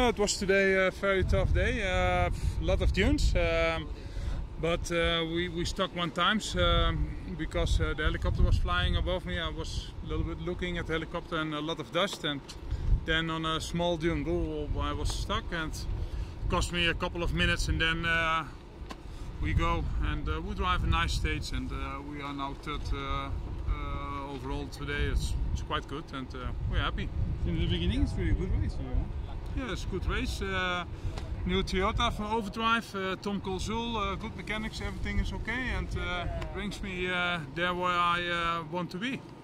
it was today a very tough day. A lot of dunes, but we stuck one time because the helicopter was flying above me. I was a little bit looking at the helicopter and a lot of dust, and then on a small dune, I was stuck, and it cost me a couple of minutes, and then we go and we drive a nice stage, and we are now third overall today. It's quite good, and we're happy. In the beginning, it's really good race. Yeah, it's a good race. New Toyota from Overdrive, Tom Colzul, good mechanics, everything is okay, and brings me there where I want to be.